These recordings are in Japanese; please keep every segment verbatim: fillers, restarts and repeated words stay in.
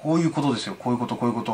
こういうことですよ。こういうことこういうこと。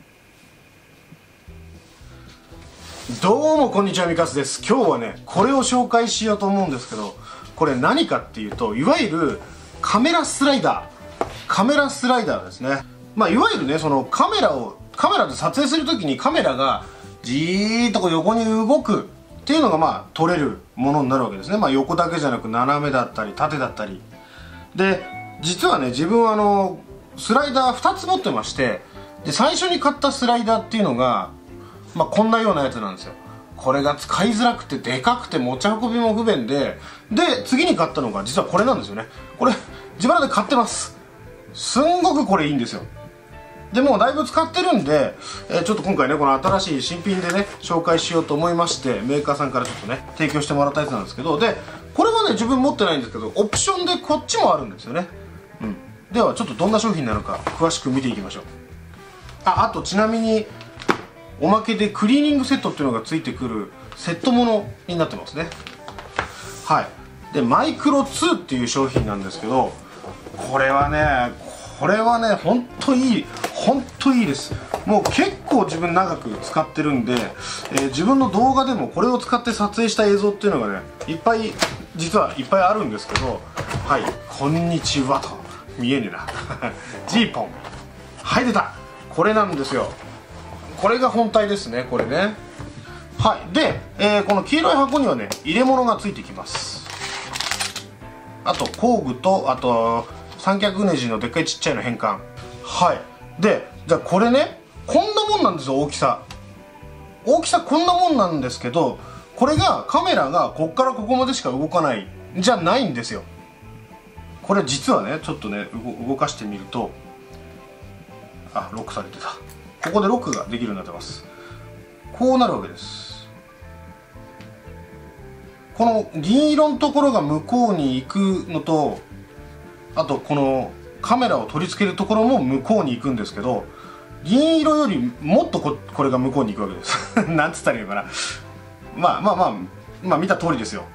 どうもこんにちは、みかすです。今日はねこれを紹介しようと思うんですけど、これ何かっていうと、いわゆるカメラスライダーカメラスライダーですね。まあいわゆるね、そのカメラをカメラで撮影するときにカメラがじーっとこう横に動くっていうのがまあ撮れるものになるわけですね。まあ横だけじゃなく斜めだったり縦だったりで、実はね自分はあのスライダーふたつ持ってまして、で最初に買ったスライダーっていうのがまあこんなようなやつなんですよ。これが使いづらくてでかくて持ち運びも不便で、で次に買ったのが実はこれなんですよね。これ自腹で買ってます。すんごくこれいいんですよ。でもうだいぶ使ってるんで、えー、ちょっと今回ねこの新しい新品でね紹介しようと思いまして、メーカーさんからちょっとね提供してもらったやつなんですけど、でこれはね自分持ってないんですけどオプションでこっちもあるんですよね。うん、ではちょっとどんな商品なのか詳しく見ていきましょう。ああとちなみにおまけでクリーニングセットっていうのがついてくるセットものになってますね。はい。でマイクロツーっていう商品なんですけど、これはねこれはねほんといいほんといいです。もう結構自分長く使ってるんで、えー、自分の動画でもこれを使って撮影した映像っていうのがねいっぱい実はいっぱいあるんですけど、はい、こんにちはと見えねえなジーポン、はい出た、これなんですよ。これが本体ですね、これね。はい。で、えー、この黄色い箱にはね入れ物がついてきます。あと工具と、あと三脚ネジのでっかいちっちゃいの変換。はい。でじゃあこれねこんなもんなんですよ。大きさ大きさこんなもんなんですけど、これがカメラがこっからここまでしか動かないじゃないんですよ。これ実はねちょっとね動かしてみると、あ、ロックされてた。ここでロックができるようになってます。こうなるわけです。この銀色のところが向こうに行くのと、あとこのカメラを取り付けるところも向こうに行くんですけど、銀色よりもっと こ, これが向こうに行くわけですなんつったらいいのかな。まあまあまあまあ見た通りですよ。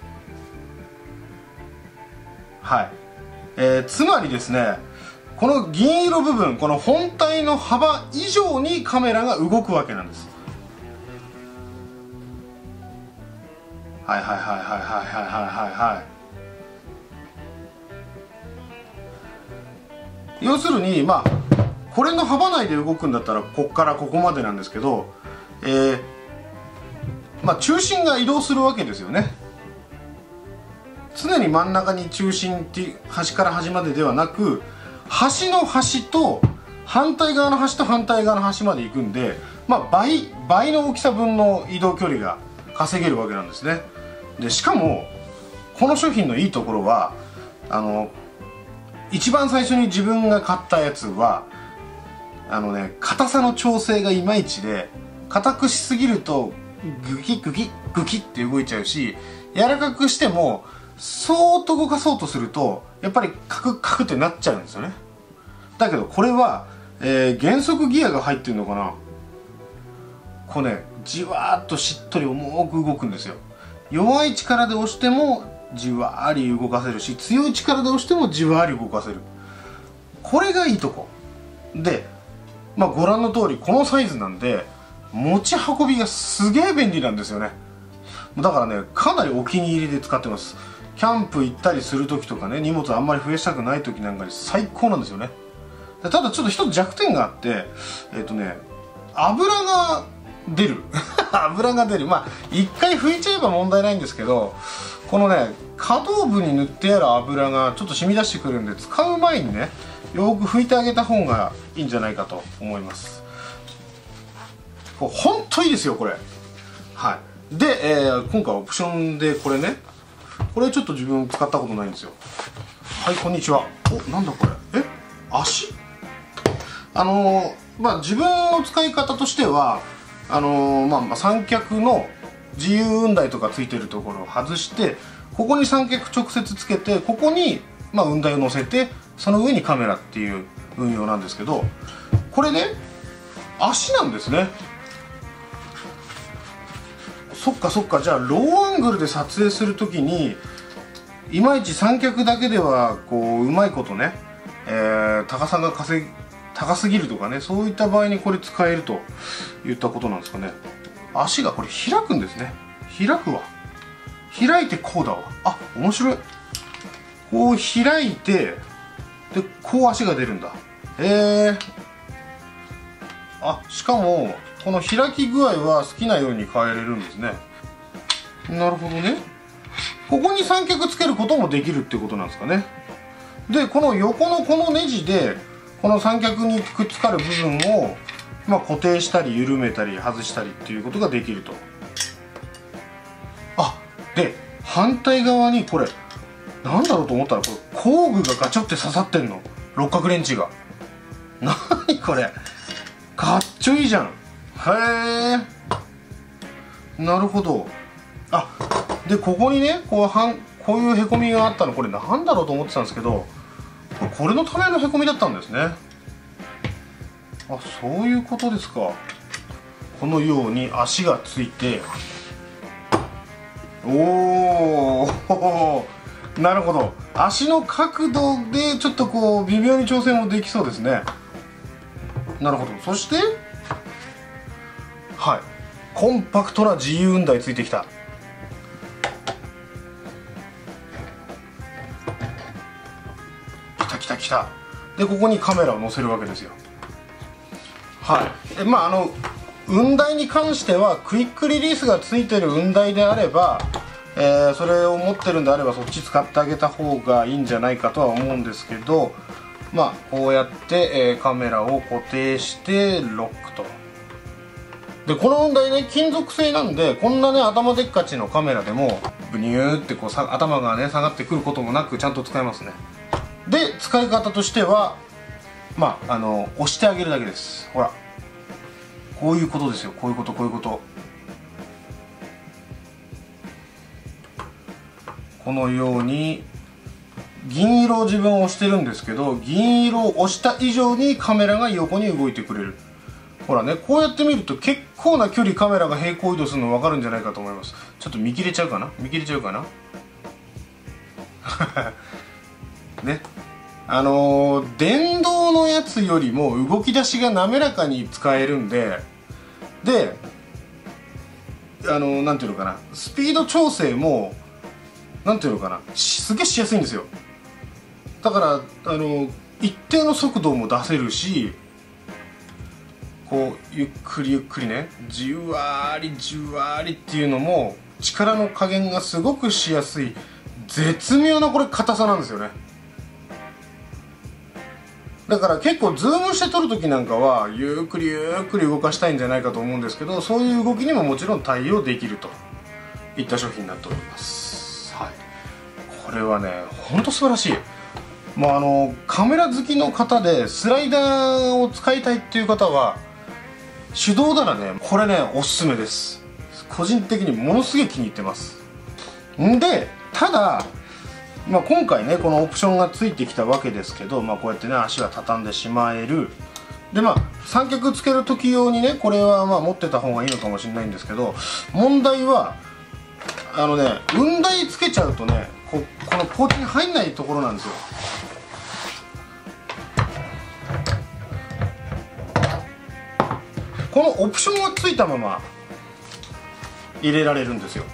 はい、えー、つまりですね、この銀色部分、この本体の幅以上にカメラが動くわけなんです。はいはいはいはいはいはいはいはい。要するにまあこれの幅内で動くんだったらこっからここまでなんですけど、えー、まあ中心が移動するわけですよね。常に真ん中に中心っていう端から端までではなく、端の端と反対側の端と反対側の端まで行くんで、まあ、倍倍の大きさ分の移動距離が稼げるわけなんですね。でしかもこの商品のいいところは、あの一番最初に自分が買ったやつはあのね硬さの調整がいまいちで、硬くしすぎるとグキグキグキって動いちゃうし、柔らかくしてもそーっと動かそうとするとやっぱりカクカクってなっちゃうんですよね。だけどこれは、えー、減速ギアが入ってるのかな。こうねじわーっとしっとり重く動くんですよ。弱い力で押してもじわーり動かせるし、強い力で押してもじわーり動かせる。これがいいとこで、まあご覧の通りこのサイズなんで持ち運びがすげえ便利なんですよね。だからねかなりお気に入りで使ってます。キャンプ行ったりする時とかね、荷物あんまり増やしたくない時なんかに最高なんですよね。ただちょっと一つ弱点があって、えっとね油が出る油が出る。まあ一回拭いちゃえば問題ないんですけど、このね可動部に塗ってある油がちょっと染み出してくるんで、使う前にねよく拭いてあげた方がいいんじゃないかと思います。これほんといいですよこれ。はい。で、えー、今回オプションでこれね、これちょっと自分使ったことないんですよ。はい、こんにちは。お、なんだこれ、え、足、あのー、まあ自分の使い方としてはあのー、まあ、まあ三脚の自由雲台とかついてるところを外して、ここに三脚直接つけて、ここにまあ雲台を乗せて、その上にカメラっていう運用なんですけど、これね足なんですね。そっかそっか。じゃあローアングルで撮影する時にいまいち三脚だけではこううまいことね、えー、高さが稼高すぎるとかね、そういった場合にこれ使えるといったことなんですかね。足がこれ開くんですね。開くわ。開いてこうだわ。あ、面白い。こう開いて、でこう足が出るんだ。へえ。あ、しかもこの開き具合は好きなように変えれるんですね。なるほどね。ここに三脚つけることもできるってことなんですかね。でこの横のこのネジでこの三脚にくっつかる部分を、まあ、固定したり緩めたり外したりっていうことができると。あ、で反対側にこれなんだろうと思ったら、これ工具がガチョって刺さってんの。六角レンチが。なにこれ、かっちょいいじゃん。へえ、なるほど。あ、でここにねこうはんこういうへこみがあったの、これなんだろうと思ってたんですけど、これのためのへこみだったんですね。あ、そういうことですか。このように足がついて、おおなるほど。足の角度でちょっとこう微妙に調整もできそうですね。なるほど。そしてはい、コンパクトな自由雲台ついてきた。きたきたきた。でここにカメラを載せるわけですよ。はい。えまああの雲台に関してはクイックリリースがついてる雲台であれば、えー、それを持ってるんであればそっち使ってあげた方がいいんじゃないかとは思うんですけど、まあこうやって、えー、カメラを固定してロックと。でこの雲台ね金属製なんで、こんなね頭でっかちのカメラでもブニューってこうさ頭がね下がってくることもなくちゃんと使えますね。で使い方としてはまああの押してあげるだけです。ほらこういうことですよ。こういうことこういうこと。このように銀色を自分は押してるんですけど、銀色を押した以上にカメラが横に動いてくれる。ほらね、こうやって見ると結構な距離カメラが平行移動するの分かるんじゃないかと思います。ちょっと見切れちゃうかな見切れちゃうかなね、あのー、電動のやつよりも動き出しが滑らかに使えるんで、であのー、なんていうのかな、スピード調整もなんていうのかな、すげえしやすいんですよ。だからあの一定の速度も出せるし、こうゆっくりゆっくりね、じわりじわりっていうのも力の加減がすごくしやすい絶妙なこれ硬さなんですよね。だから結構ズームして撮る時なんかはゆっくりゆっくり動かしたいんじゃないかと思うんですけど、そういう動きにももちろん対応できるといった商品になっております。はい、これはねほんと素晴らしい。もうあのカメラ好きの方でスライダーを使いたいっていう方は手動ならねこれねおすすめです。個人的にものすげえ気に入ってます。んでただ、まあ、今回ねこのオプションがついてきたわけですけど、まあ、こうやってね足は畳んでしまえる。でまあ三脚つける時用にねこれはまあ持ってた方がいいのかもしれないんですけど、問題はあのね雲台つけちゃうとね こ, このポーチに入んないところなんですよ。このオプションがついたまま入れられるんですよ。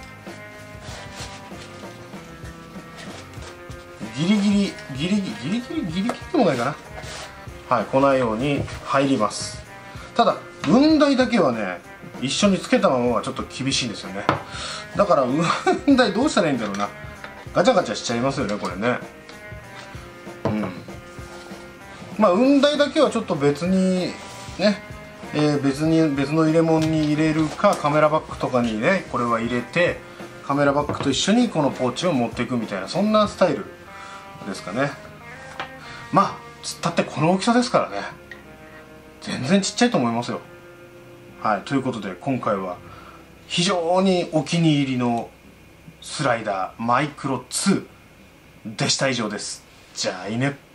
ギリギリギリギリギリギリギリギリでもないかな。はい、このように入ります。ただ雲台だけはね一緒につけたままはちょっと厳しいんですよね。だから雲台どうしたらいいんだろうな。ガチャガチャしちゃいますよねこれね。うん、まあ雲台だけはちょっと別にね、えー、別に別の入れ物に入れるかカメラバッグとかにねこれは入れてカメラバッグと一緒にこのポーチを持っていくみたいな、そんなスタイルですかね。まあつったってこの大きさですからね全然ちっちゃいと思いますよ。はい、ということで今回は非常にお気に入りのスライダーマイクロツーでした。以上です。じゃあいいね。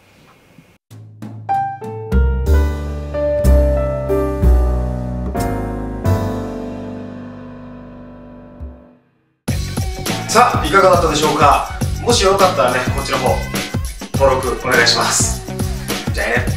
さあいかがだったでしょうか。もしよかったらねこっちの方登録お願いします。じゃあね。